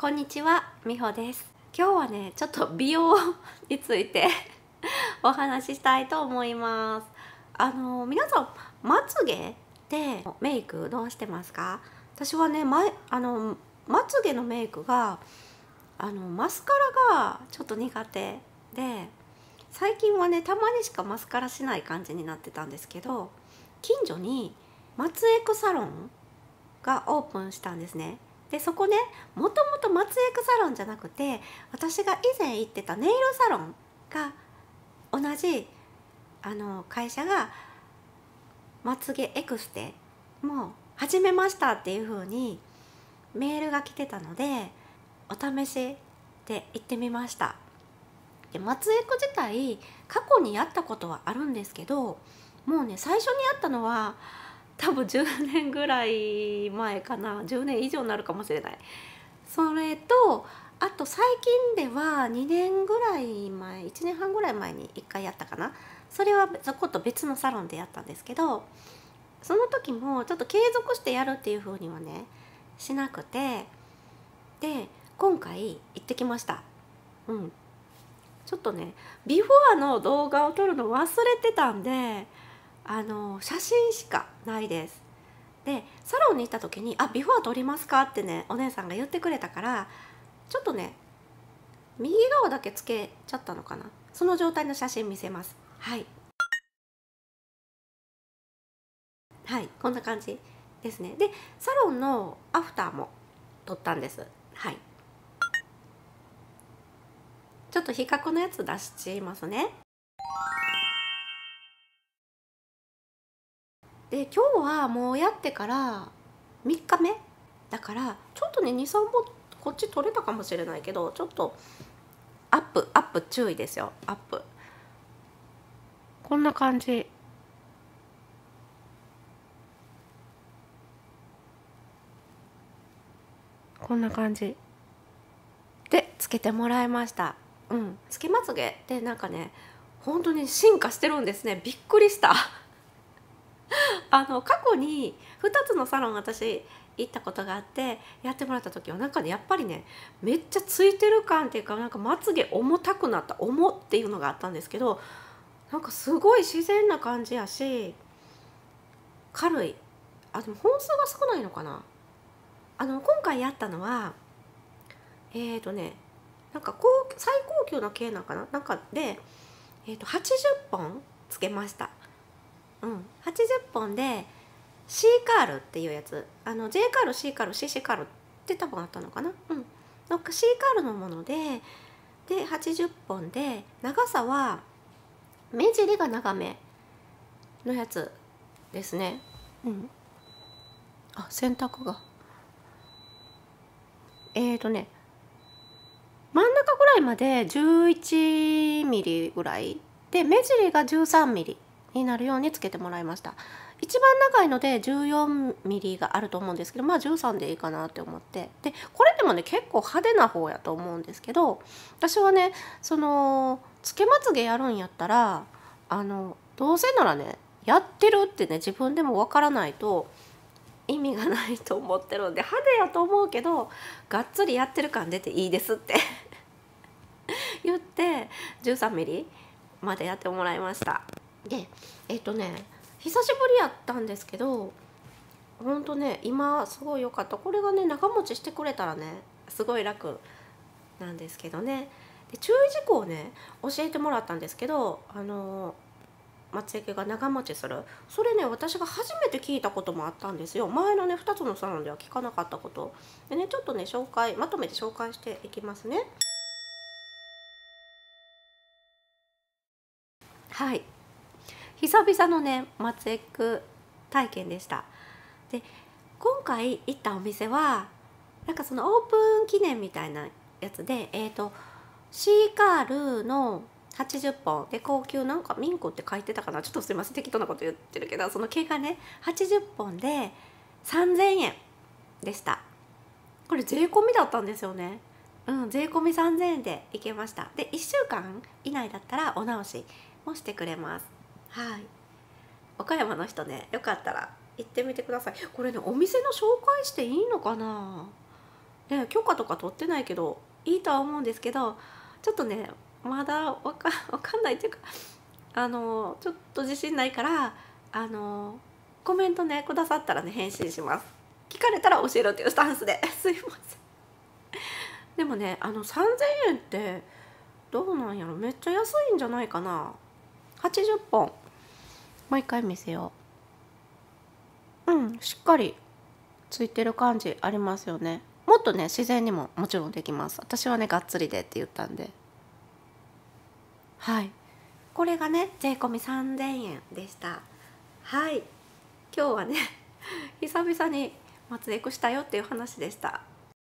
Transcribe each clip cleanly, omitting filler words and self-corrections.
こんにちは、みほです。今日はね、ちょっと美容についてお話ししたいと思います。皆さん、まつげでメイクどうしてますか？私はね、まつげのメイクがマスカラがちょっと苦手で、最近はね、たまにしかマスカラしない感じになってたんですけど、近所にまつエクサロンがオープンしたんですね。でそこね、もともとまつエクサロンじゃなくて、私が以前行ってたネイルサロンが同じ会社がまつげエクステもう始めましたっていう風にメールが来てたので、お試しで行ってみました。でまつエク自体過去にやったことはあるんですけど、もうね、最初にやったのは多分10年ぐらい前かな。10年以上になるかもしれない。それとあと最近では2年ぐらい前、1年半ぐらい前に1回やったかな。それはそこと別のサロンでやったんですけど、その時もちょっと継続してやるっていう風にはねしなくて、で今回行ってきました。ちょっとね、ビフォアの動画を撮るの忘れてたんで、写真しかないです。でサロンに行った時に「ビフォー撮りますか?」ってね、お姉さんが言ってくれたから、ちょっとね右側だけつけちゃったのかな。その状態の写真見せます。はいはい、こんな感じですね。でサロンのアフターも撮ったんです。はい、ちょっと比較のやつ出しますね。で今日はもうやってから3日目だから、ちょっとね23本こっち取れたかもしれないけど、ちょっとアップ注意ですよ。アップこんな感じ。こんな感じでつけてもらいました。つけまつげってなんかね、本当に進化してるんですね。びっくりした過去に2つのサロン私行ったことがあって、やってもらった時はなんかね、やっぱりね、めっちゃついてる感っていうか、なんかまつげ重たくなった、重っていうのがあったんですけど、なんかすごい自然な感じやし、軽い。でも本数が少ないのかな。今回やったのはなんか最高級の系なんかな、なんかで、80本つけました。80本で C カールっていうやつ、J カール、C カール、CC カールって多分あったのかな。なんか C カールのもので80本で、長さは目尻が長めのやつですね。洗濯が真ん中ぐらいまで11ミリぐらいで、目尻が13ミリになるようにつけてもらいました。一番長いので14ミリがあると思うんですけど、まあ13でいいかなって思って、でこれでもね結構派手な方やと思うんですけど、私はね、つけまつげやるんやったらどうせならね、やってるってね自分でもわからないと意味がないと思ってるんで、派手やと思うけどがっつりやってる感出ていいですって言って13ミリまでやってもらいました。で久しぶりやったんですけど、ほんとね今すごい良かった。これがね長持ちしてくれたらねすごい楽なんですけどね。で注意事項をね教えてもらったんですけど、まつげが長持ちする、それね私が初めて聞いたこともあったんですよ。前のね2つのサロンでは聞かなかったことでね、ちょっとねまとめて紹介していきますね。はい、久々のねまつエク体験でした。で今回行ったお店はなんかそのオープン記念みたいなやつで、シーカールの80本で高級、なんかミンコって書いてたかな、ちょっとすいません適当なこと言ってるけど、その毛がね80本で3000円でした。これ税込みだったんですよね。税込み3000円で行けました。で1週間以内だったらお直しもしてくれます。はい、岡山の人ね、よかったら行ってみてください。これねお店の紹介していいのかな。 ね、許可とか取ってないけどいいとは思うんですけど、ちょっとねまだわかんないっていうか、ちょっと自信ないから、コメントねくださったらね返信します。聞かれたら教えろっていうスタンスですいません。でもね3000円ってどうなんやろ、めっちゃ安いんじゃないかな。80本もう一回見せよう。しっかりついてる感じありますよね。もっとね自然にももちろんできます。私はねがっつりでって言ったんで。はい、これがね税込み3000円でした。はい、今日はね久々に松エクしたよっていう話でした。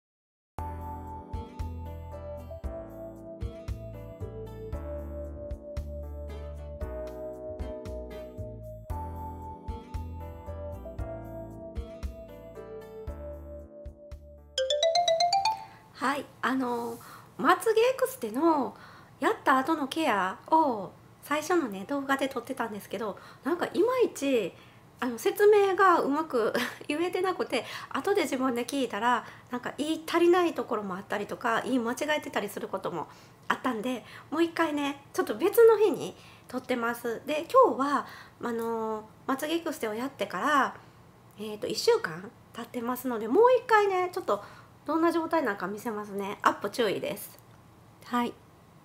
はい、まつげエクステのやった後のケアを最初のね動画で撮ってたんですけど、なんかいまいち説明がうまく言えてなくて、後で自分で聞いたらなんか言い足りないところもあったりとか、言い間違えてたりすることもあったんで、もう一回ねちょっと別の日に撮ってます。で今日はまつげエクステをやってから1週間経ってますので、もう一回ねちょっとどんな状態なんか見せますね。アップ注意です。はい、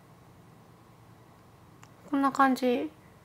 こんな感じ。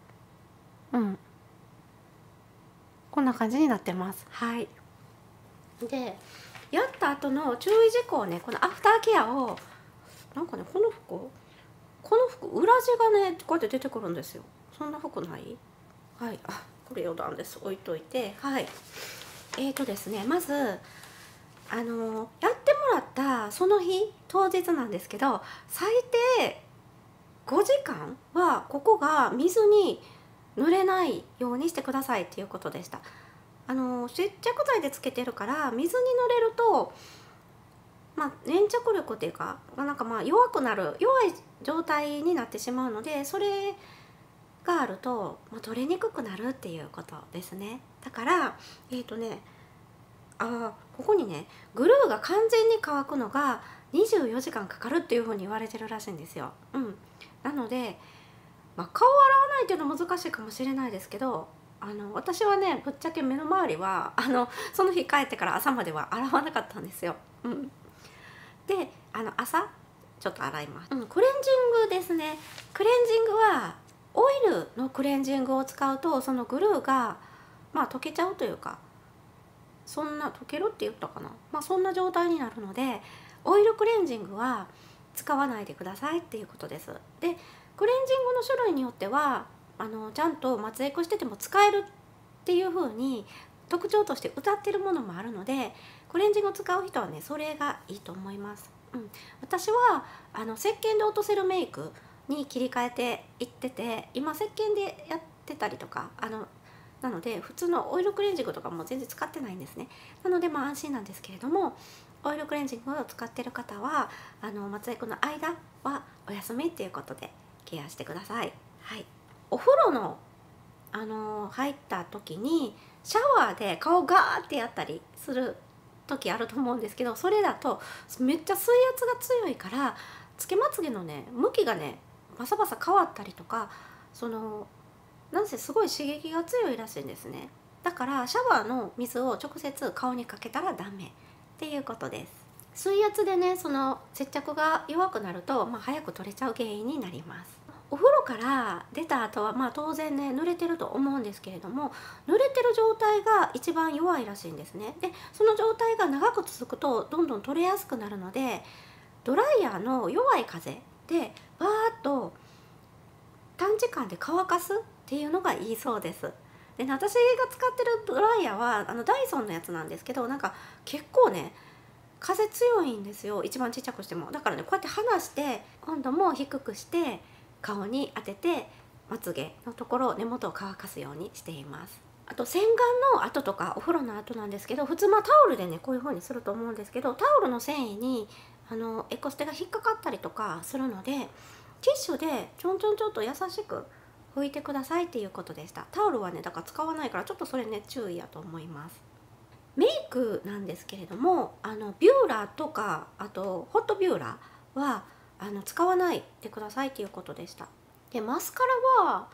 こんな感じになってます。はい、でやった後の注意事項ね、このアフターケアをなんかね、この服裏地がねこうやって出てくるんですよ。そんな服ない？はい、これ余談です、置いといて。はい、ですね、まずやってもらったその日当日なんですけど、最低5時間はここが水に濡れないようにしてくださいっていうことでした。接着剤でつけてるから水に濡れると、粘着力っていうかなんか弱い状態になってしまうので、それがあると、取れにくくなるっていうことですね。だからここにねグルーが完全に乾くのが24時間かかるっていうふうに言われてるらしいんですよ。なので、顔を洗わないっていうのは難しいかもしれないですけど、私はねぶっちゃけ目の周りはその日帰ってから朝までは洗わなかったんですよ。で朝ちょっと洗います。クレンジングですね。クレンジングはオイルのクレンジングを使うと、そのグルーが溶けちゃうというか、そんな溶けるって言ったかな、そんな状態になるので、オイルクレンジングは使わないでくださいっていうことです。でクレンジングの種類によってはちゃんと松エクしてても使えるっていう風に特徴として謳ってるものもあるので、クレンジングを使う人はねそれがいいと思います。私は石鹸で落とせるメイクに切り替えていってて、今石鹸でやってたりとかなので普通のオイルクレンジングとかも全然使ってないんですね。なので安心なんですけれども、オイルクレンジングを使ってる方は松エクの間はお休みっていうことでケアしてください。はい、お風呂の入った時にシャワーで顔ガーってやったりする時あると思うんですけど、それだとめっちゃ水圧が強いからつけまつげのね向きがねバサバサ変わったりとか、なんせすごい刺激が強いらしいんですね。だからシャワーの水を直接顔にかけたらダメっていうことです。水圧でねその接着が弱くなると、早く取れちゃう原因になります。お風呂から出た後は当然ね濡れてると思うんですけれども、濡れてる状態が一番弱いらしいんですね。でその状態が長く続くとどんどん取れやすくなるので、ドライヤーの弱い風でバーッと短時間で乾かすっていうのがいいそうです。で私が使ってるドライヤーはダイソンのやつなんですけど、なんか結構ね風強いんですよ、一番ちっちゃくしても。だからねこうやって離して温度も低くして顔に当ててまつげのところ根元を乾かすようにしています。あと洗顔の後とかお風呂の後なんですけど、普通タオルでねこういう風にすると思うんですけど、タオルの繊維にエコステが引っかかったりとかするので、ティッシュでちょんちょんちょっと優しく拭いてくださいっていうことでした。タオルはねだから使わないからちょっとそれね注意やと思います。 メイクなんですけれどもビューラーとかあとホットビューラーは使わないでくださいっていうことでした。でマスカラは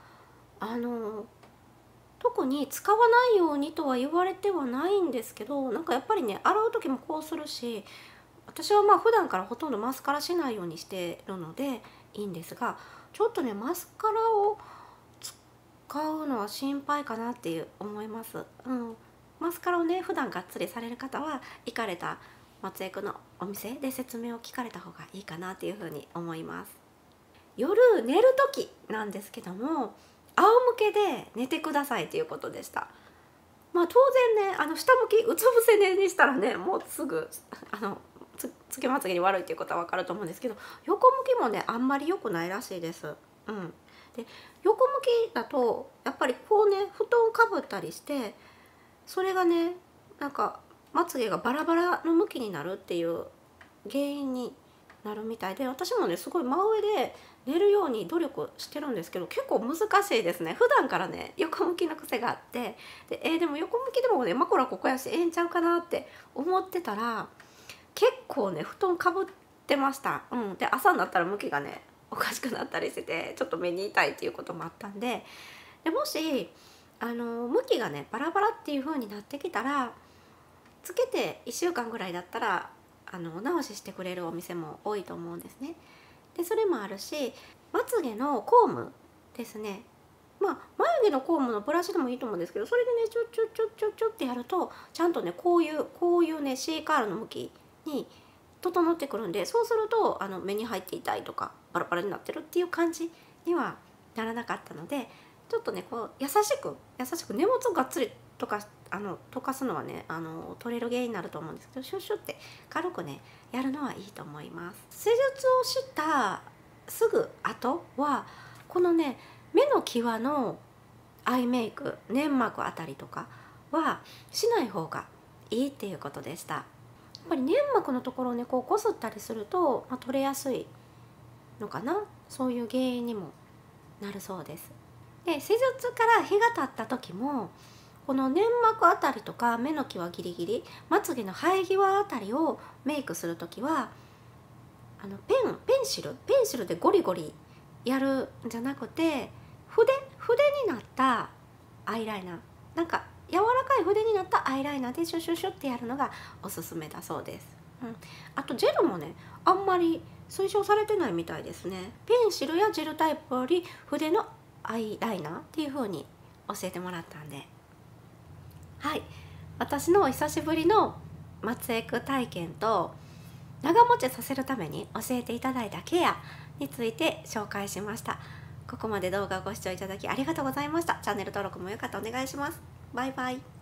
特に使わないようにとは言われてはないんですけど、なんかやっぱりね洗う時もこうするし、私はまあ普段からほとんどマスカラしないようにしてるのでいいんですが、ちょっとねマスカラを使うのは心配かなっていう思います。マスカラをね普段がっつりされる方は行かれた松江区のお店で説明を聞かれた方がいいかなっていうふうに思います。夜寝る時なんですけども、仰向けで寝てくださいということでした。まあ当然ね下向きうつ伏せ寝にしたらねもうすぐつけまつげに悪いっていうことは分かると思うんですけど、横向きもねあんまり良くないらしいです。で横向きだとやっぱりこうね布団かぶったりして、それがねなんかまつげがバラバラの向きになるっていう原因になるみたいで、私もねすごい真上で寝るように努力してるんですけど結構難しいですね。普段からね横向きの癖があって、でも横向きでもね枕ここやしええんちゃうかなって思ってたら結構ね布団かぶってました。で朝になったら向きがねおかしくなったりしててちょっと目に痛いっていうこともあったんで、もし向きがねバラバラっていう風になってきたらつけて1週間ぐらいだったらお直ししてくれるお店も多いと思うんですね。でそれもあるし、まつげのコームですね、まあ眉毛のコームのブラシでもいいと思うんですけど、それでねちょちょちょちょちょってやるとちゃんとねこういうね C カールの向きに整ってくるんで、そうすると目に入って痛いとかバラバラになってるっていう感じにはならなかったので、ちょっとねこう優しく根元をがっつりとか溶かすのはね取れる原因になると思うんですけど、シュッシュって軽くねやるのはいいと思います。施術をしたすぐ後はこのね目の際のアイメイク、粘膜あたりとかはしない方がいいっていうことでした。やっぱり粘膜のところをねこうこすったりすると、取れやすいのかな、そういう原因にもなるそうです。で施術から日が経った時もこの粘膜あたりとか目の際ギリギリ、まつげの生え際あたりをメイクする時はペンシルでゴリゴリやるんじゃなくて、筆になったアイライナー、なんか柔らかい筆になったアイライナーでシュシュシュってやるのがおすすめだそうです。あとジェルもねあんまり推奨されてないみたいですね。ペンシルやジェルタイプより筆のアイライナーっていう風に教えてもらったんで、はい、私の久しぶりの松江区体験と長持ちさせるために教えていただいたケアについて紹介しました。ここまで動画をご視聴いただきありがとうございました。チャンネル登録もよかったらお願いします。バイバイ。